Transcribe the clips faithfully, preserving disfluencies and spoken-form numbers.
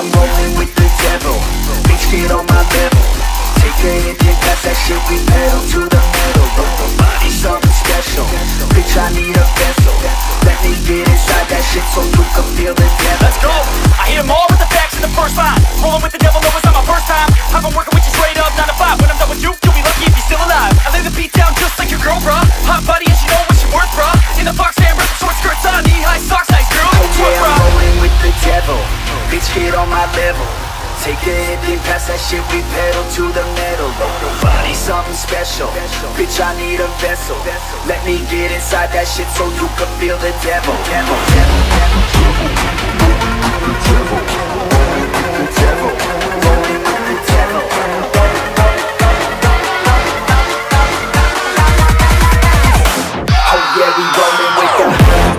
I'm rolling with the devil. Bitch, get on my level. Take a hit, then pass that shit, we pedal to the metal. Body something special. Bitch, I need a vessel. Let me get inside that shit so you can feel the devil. Let's go! I hit 'em all with the facts in the first line. Rolling with the devil, no, it's not my first time. I've been working with you straight up, nine to five. When I'm done with you, you'll be lucky if you're still alive. I lay the beat down just like your girl, bruh. Hot body and she know what she worth, bruh. In the box and rip short skirts on, knee-high socks, nice girl. Oh yeah, I'm rolling with the devil. Bitch, get on my level. Take a hit, then pass that shit, we pedal to the metal. Body something special. Bitch, I need a vessel. Let me get inside that shit so you can feel the devil. Devil, devil, devil, devil, the devil, rolling with the devil. Oh yeah, we rolling with the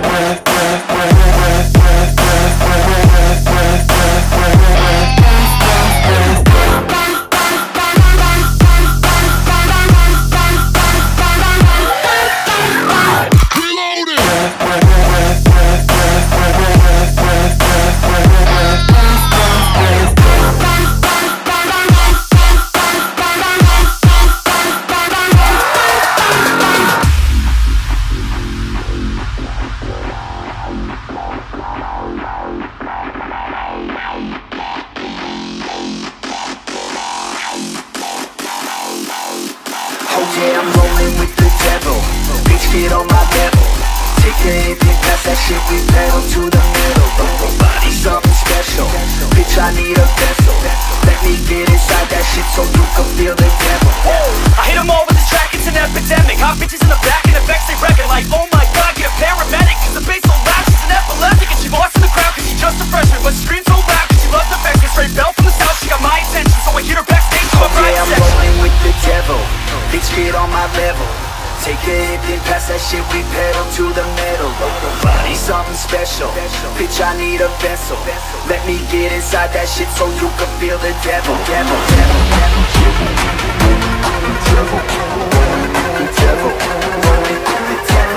yeah, I'm rolling with the devil. Bitch, get on my level. Take a hit, then pass that shit, we pedal to the middle. Body something special. Bitch, I need a vessel. Let me get inside that shit so you can feel the devil. I hit 'em all with this track, it's an epidemic. Hot bitches in the back and effects they reckon like, oh my god, get a paramedic. Cause the bass so loud, she's an epileptic. And she lost in the crowd cause she's just a freshman. But she screams so loud cause she loves the facts. Straight bell from the south, she got my attention. So I hit her backstage to a oh, ride yeah, I'm section. rolling with the devil. Bitch, get on my level. Take a hit, then pass that shit, we pedal to the metal. Body something special. Bitch, I need a vessel. Let me get inside that shit so you can feel the devil. Devil, devil, devil, devil, the devil, rolling with the devil.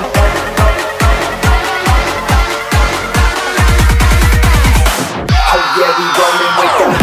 Oh yeah, we rolling with the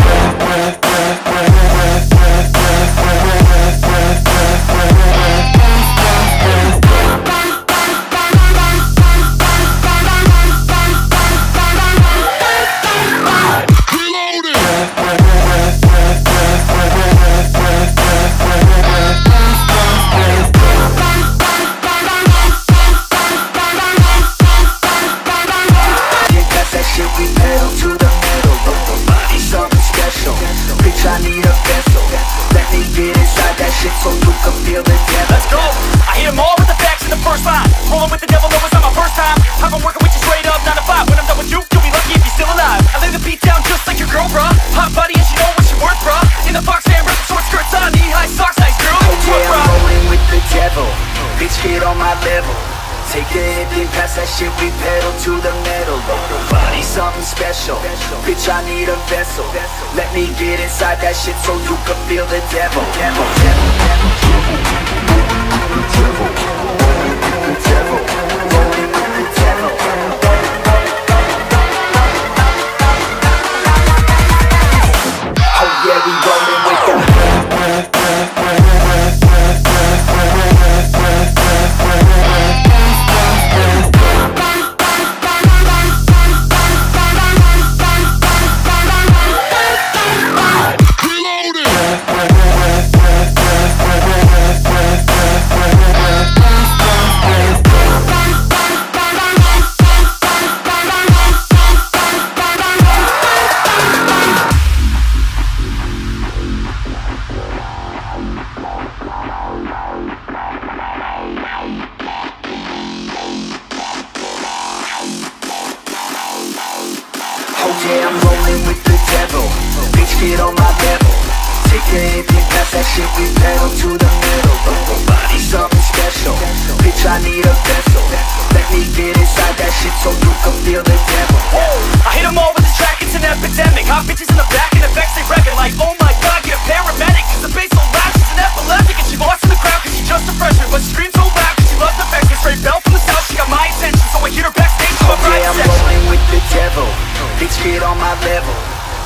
so you can feel the devil. Let's go! I hit 'em all with the facts in the first line. Rolling with the devil, no, it's not my first time. I've been working with you straight up, nine to five. When I'm done with you, you'll be lucky if you're still alive. I lay the beat down just like your girl, bruh. Hot body and she know what she worth, bruh. In the box and rip short skirts on, knee-high socks, nice girl. Oh yeah, I'm rolling with the devil. Bitch, get on my level. Take a hit, then pass that shit, we pedal to the metal. Body something special. Bitch, I need a vessel. Let me get inside that shit so you can feel the devil. Devil, devil, devil, devil, the devil, rolling with the devil. Oh yeah, we rolling with the yeah, I'm rolling with the devil. Bitch, get on my level. Take a hit, then pass that shit, we pedal to the middle. Body something special. Bitch, I need a vessel. Let me get inside that shit so you can feel the devil. I hit 'em all with this track, it's an epidemic. Hot bitches in the back and effects they reckon like, oh my god, get a paramedic. Cause the bass so loud, she's an epileptic. And she lost in the crowd cause she's just a freshman. But she screams so loud cause she loves the facts. Straight bell from the south, she got my attention. So I hit her backstage to a ride section. Yeah, I'm rolling with the devil. Bitch, get on my level.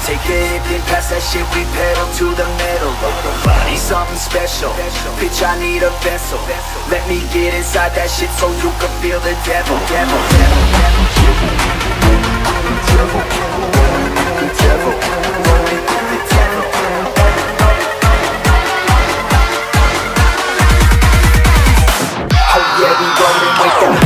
shit, we pedal to the metal. Body's something special, bitch, I need a vessel. Let me get inside that shit so you can feel the devil. Devil, devil, devil, devil, the devil, rolling with the devil. Oh yeah, we rolling with the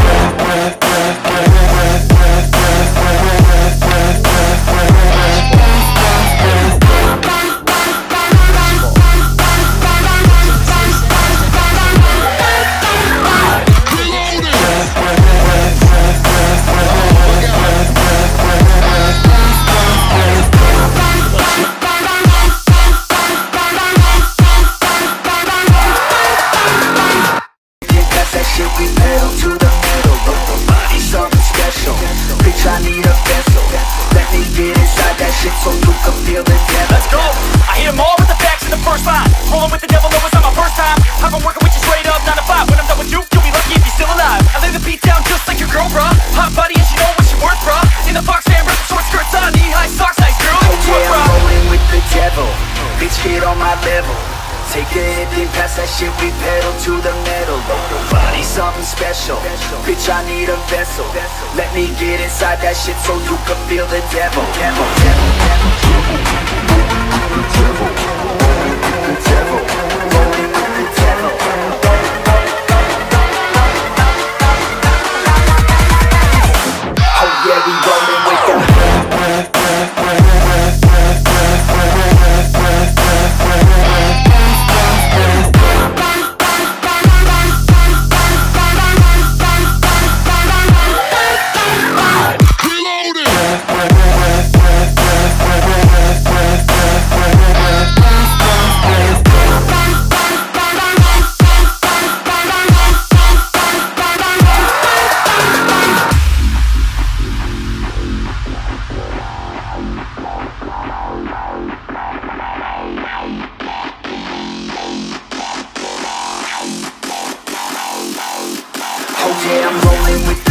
take a hit, then pass that shit, we pedal to the metal. Body's something special, bitch, I need a vessel. Let me get inside that shit so you can feel the devil. Devil, devil, devil, devil, the devil, rolling with the devil. Oh yeah, we rolling with the yeah, I'm rolling with